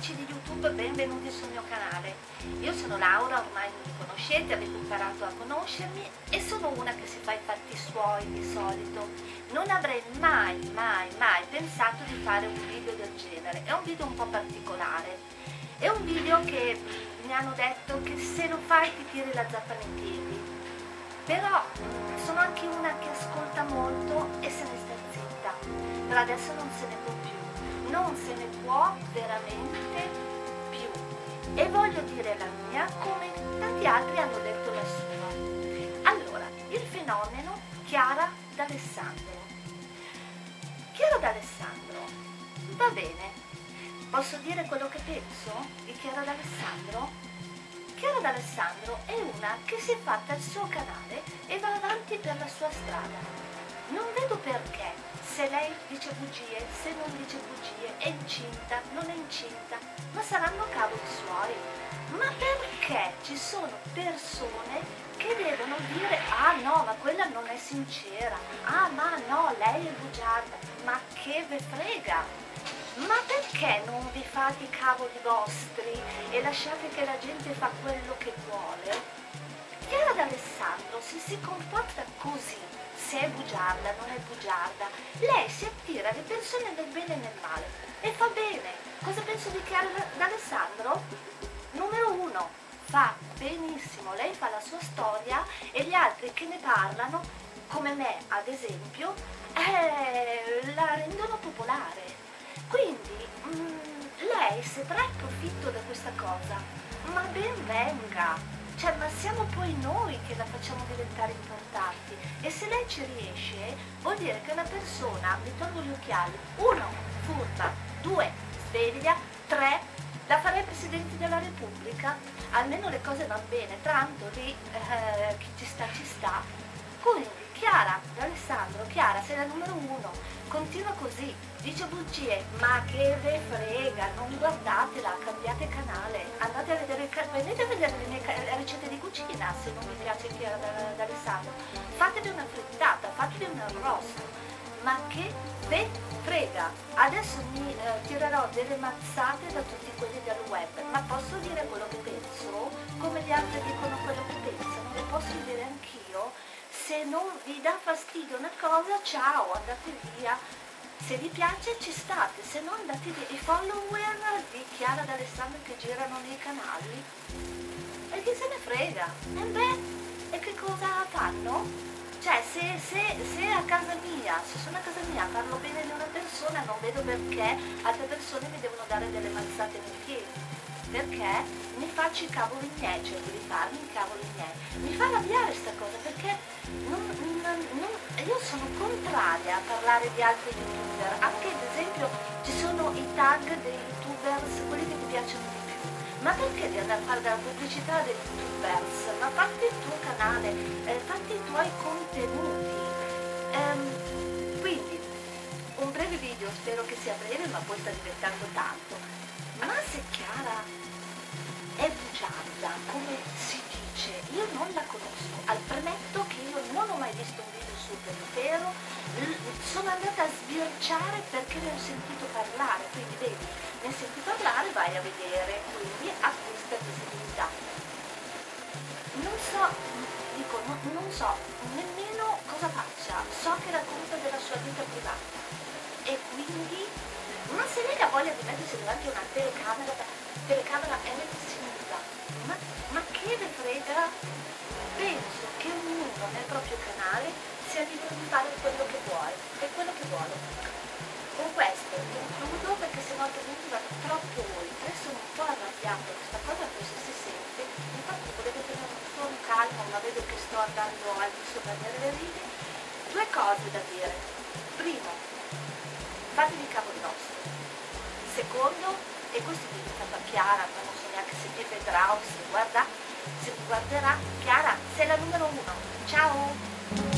amici di YouTube, benvenuti sul mio canale. Io sono Laura, ormai mi conoscete, avete imparato a conoscermi e sono una che si fa i fatti suoi di solito. Non avrei mai pensato di fare un video del genere. È un video un po' particolare. È un video che mi hanno detto che se lo fai ti tiri la zappa nei piedi. Però sono anche una che ascolta molto e se ne sta zitta. Però adesso non se ne può più. Non se ne può veramente più e voglio dire la mia come tanti altri hanno detto la sua. Allora, il fenomeno Chiara D'Alessandro. Chiara D'Alessandro, va bene, posso dire quello che penso di Chiara D'Alessandro? Chiara D'Alessandro è una che si è fatta il suo canale e va avanti per la sua strada. Non vedo perché, se lei dice bugie, se non dice bugie, è incinta, non è incinta, ma saranno cavoli suoi. Ma perché ci sono persone che devono dire ah no, ma quella non è sincera, ah ma no, lei è bugiarda, ma che ve frega? Ma perché non vi fate i cavoli vostri e lasciate che la gente fa quello che vuole? Chiara D'Alessandro se si comporta così, se è bugiarda, non è bugiarda, lei si attira le persone nel bene e nel male e fa bene. Cosa penso di Chiara D'Alessandro? Numero uno, fa benissimo, lei fa la sua storia e gli altri che ne parlano, come me ad esempio, la rendono popolare. Quindi lei se trae profitto da questa cosa, ma ben venga. Cioè, ma siamo poi noi che la facciamo diventare importanti e se lei ci riesce vuol dire che una persona, mi tolgo gli occhiali, 1, furba, 2, sveglia, 3, la farei Presidente della Repubblica, almeno le cose vanno bene, tanto lì chi ci sta ci sta. Quindi Chiara D'Alessandro, Chiara sei la numero 1, continua così, dice bugie, ma che ve frega, non guardatela, cambiate canale, andate a vedere, venite a vedere le mie ricette di cucina se non vi piace Chiara D'Alessandro, fatevi una frittata, fatevi un arrosto, ma che ve frega. Adesso mi tirerò delle mazzate da tutti quelli del web, ma posso dire quello che penso, come gli altri dicono quello che pensano, lo posso dire anch'io. Se non vi dà fastidio una cosa, ciao, andate via. Se vi piace ci state, se no andate via. I follower di Chiara D'Alessandro che girano nei canali, e chi se ne frega? E beh, e che cosa fanno? Cioè, se a casa mia, se sono a casa mia, parlo bene di una persona, non vedo perché altre persone mi devono dare delle mazzate nei piedi. Perché mi faccio i cavoli miei, cerco di farmi i cavoli miei. Mi fa arrabbiare questa cosa perché io sono contraria a parlare di altri youtuber, anche ad esempio ci sono i tag dei youtubers, quelli che ti piacciono di più. Ma perché devi andare a fare della pubblicità dei youtubers? Ma fatti il tuo canale, fatti i tuoi contenuti. Quindi un breve video, spero che sia breve, ma poi sta diventando tanto. Ma se Chiara è bugiarda, come si dice, io non la conosco, al premetto che io non ho mai visto un video sul per intero, sono andata a sbirciare perché ne ho sentito parlare, quindi vedi, ne senti parlare, vai a vedere, quindi acquista visibilità. Non so, dico, non so nemmeno cosa faccia, so che racconta della sua vita privata e quindi, ma se lei ha voglia di mettersi davanti a una telecamera è sinuda, ma che ne frega? Penso che ognuno nel proprio canale sia libero di fare quello che vuole e quello che vuole. Con questo concludo perché sennò altrimenti vado troppo oltre, sono un po' arrabbiata questa cosa, forse si sente, infatti volevo tenere un po' in calma, ma vedo che sto andando al di sopra delle righe. Due cose da dire. Primo, fatevi i cavoli vostri. Secondo, e questo è diventato a Chiara, ma non so neanche se mi vedrà o se mi guarderà, Chiara sei la numero 1, ciao!